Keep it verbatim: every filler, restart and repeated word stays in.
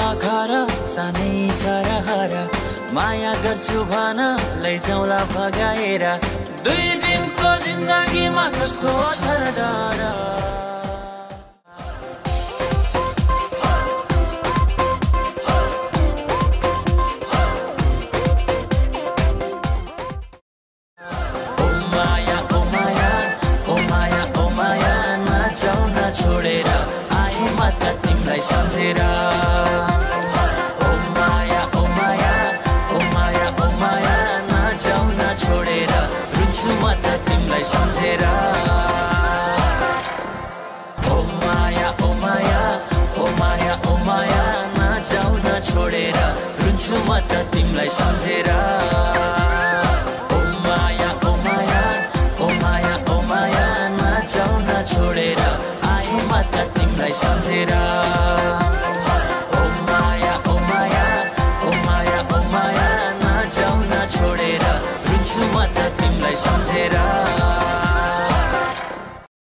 घर सानै चराहर माया गर्छु भन लैजाउला भगाएर दुई दिनको जिन्दगीमा कसको छ डर सम्झेर ओ माया ओ माया ओ माया ओ माया नजाऊ न छोडेर रुन्छु म त तिमीलाई सम्झेर ओ माया ओ माया ओ माया ओ माया नजाऊ न छोडेर रुन्छु म त तिमीलाई सम्झेर ओ माया ओ माया ओ माया ओ माया नजाऊ न छोडेर आए म त तिमीलाई सम्झेर सम्झेर